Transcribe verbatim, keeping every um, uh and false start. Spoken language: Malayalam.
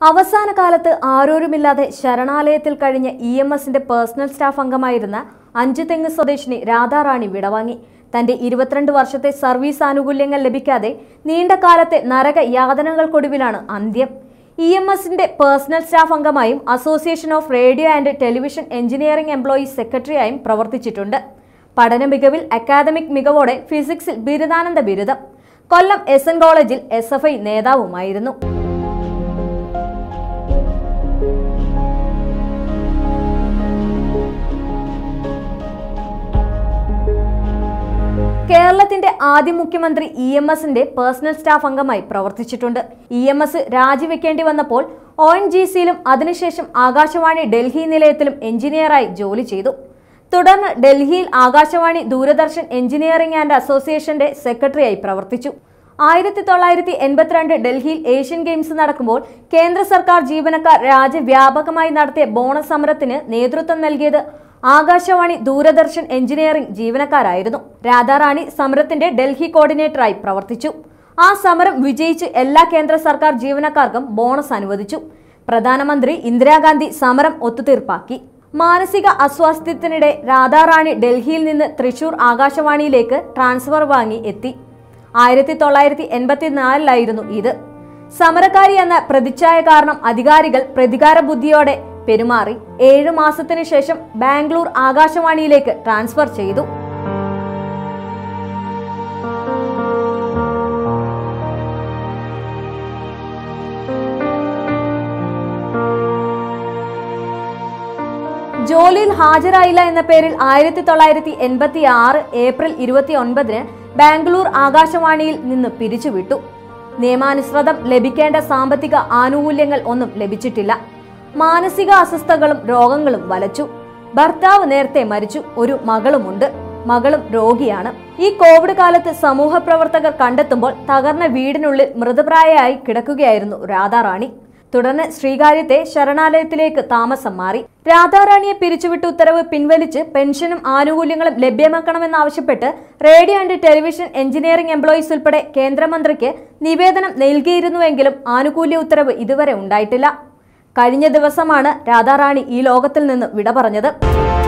അവസാന കാലത്ത് ആരോരുമില്ലാതെ ശരണാലയത്തിൽ കഴിഞ്ഞ ഇ എം എസിന്റെ പേഴ്സണൽ സ്റ്റാഫ് അംഗമായിരുന്ന അഞ്ചുതെങ്ങ് സ്വദേശിനി രാധാറാണി വിടവാങ്ങി. തന്റെ ഇരുപത്തിരണ്ട് വർഷത്തെ സർവീസ് ആനുകൂല്യങ്ങൾ ലഭിക്കാതെ നീണ്ട കാലത്തെ നരക യാതനകൾക്കൊടുവിലാണ് അന്ത്യം. ഇ എം എസിന്റെ പേഴ്സണൽ സ്റ്റാഫ് അംഗമായും association of radio and television engineering employees സെക്രട്ടറിയായും പ്രവർത്തിച്ചിട്ടുണ്ട്. പഠന മികവിൽ അക്കാദമിക് മികവോടെ ഫിസിക്സിൽ ബിരുദാനന്ദ ബിരുദം. കൊല്ലം എസ് എൻ കോളേജിൽ എസ് എഫ് ഐ നേതാവുമായിരുന്നു. കേരളത്തിന്റെ ആദ്യ മുഖ്യമന്ത്രി ഇ എം എസിന്റെ പേഴ്സണൽ സ്റ്റാഫ് അംഗമായി പ്രവർത്തിച്ചിട്ടുണ്ട്. ഇ എം എസ് രാജിവെക്കേണ്ടി വന്നപ്പോൾ ഒ എൻ ജി സിയിലും അതിനുശേഷം ആകാശവാണി ഡൽഹി നിലയത്തിലും എഞ്ചിനീയറായി ജോലി ചെയ്തു. തുടർന്ന് ഡൽഹിയിൽ ആകാശവാണി ദൂരദർശൻ എഞ്ചിനീയറിംഗ് ആൻഡ് അസോസിയേഷന്റെ സെക്രട്ടറിയായി പ്രവർത്തിച്ചു. ആയിരത്തി തൊള്ളായിരത്തി എൺപത്തിരണ്ട് ഡൽഹിയിൽ ഏഷ്യൻ ഗെയിംസ് നടക്കുമ്പോൾ കേന്ദ്ര സർക്കാർ ജീവനക്കാർ രാജ്യവ്യാപകമായി നടത്തിയ ബോണസ് സമരത്തിന് നേതൃത്വം നൽകിയത് ആകാശവാണി ദൂരദർശൻ എഞ്ചിനീയറിംഗ് ജീവനക്കാരായിരുന്നു. രാധാറാണി സമരത്തിന്റെ ഡൽഹി കോർഡിനേറ്ററായി പ്രവർത്തിച്ചു. ആ സമരം വിജയിച്ച് എല്ലാ കേന്ദ്ര സർക്കാർ ജീവനക്കാർക്കും ബോണസ് അനുവദിച്ചു. പ്രധാനമന്ത്രി ഇന്ദിരാഗാന്ധി സമരം ഒത്തുതീർപ്പാക്കി. മാനസിക അസ്വാസ്ഥ്യത്തിനിടെ രാധാറാണി ഡൽഹിയിൽ നിന്ന് തൃശൂർ ആകാശവാണിയിലേക്ക് ട്രാൻസ്ഫർ വാങ്ങി എത്തി. ആയിരത്തി തൊള്ളായിരത്തി എൺപത്തിനാലിലായിരുന്നു ഇത്. സമരക്കാരി എന്ന പ്രതിച്ഛായ കാരണം അധികാരികൾ പ്രതികാര ബുദ്ധിയോടെ പെരുമാറി. ഏഴു മാസത്തിനു ശേഷം ബാംഗ്ലൂർ ആകാശവാണിയിലേക്ക് ട്രാൻസ്ഫർ ചെയ്തു. ജോലിയിൽ ഹാജരായില്ല എന്ന പേരിൽ ആയിരത്തി തൊള്ളായിരത്തി എൺപത്തി ആറ് ഏപ്രിൽ ഇരുപത്തി ഒൻപതിന് ബാംഗ്ലൂർ ആകാശവാണിയിൽ നിന്ന് പിരിച്ചുവിട്ടു. നിയമാനുസൃതം ലഭിക്കേണ്ട സാമ്പത്തിക ആനുകൂല്യങ്ങൾ ഒന്നും ലഭിച്ചിട്ടില്ല. മാനസിക അസ്വസ്ഥതകളും രോഗങ്ങളും വലച്ചു. ഭർത്താവ് നേരത്തെ മരിച്ചു. ഒരു മകളുമുണ്ട്. മകളും രോഗിയാണ്. ഈ കോവിഡ് കാലത്ത് സമൂഹ പ്രവർത്തകർ കണ്ടെത്തുമ്പോൾ തകർന്ന വീടിനുള്ളിൽ മൃതപ്രായയായി കിടക്കുകയായിരുന്നു രാധാറാണി. തുടർന്ന് ശ്രീകാര്യത്തെ ശരണാലയത്തിലേക്ക് താമസം മാറി. രാധാറാണിയെ പിരിച്ചുവിട്ട ഉത്തരവ് പിൻവലിച്ച് പെൻഷനും ആനുകൂല്യങ്ങളും ലഭ്യമാക്കണമെന്നാവശ്യപ്പെട്ട് radio and television engineering employees ഉൾപ്പെടെ കേന്ദ്രമന്ത്രിക്ക് നിവേദനം നൽകിയിരുന്നുവെങ്കിലും ആനുകൂല്യ ഉത്തരവ് ഇതുവരെ ഉണ്ടായിട്ടില്ല. കഴിഞ്ഞ ദിവസമാണ് രാധാറാണി ഈ ലോകത്തിൽ നിന്ന് വിട പറഞ്ഞത്.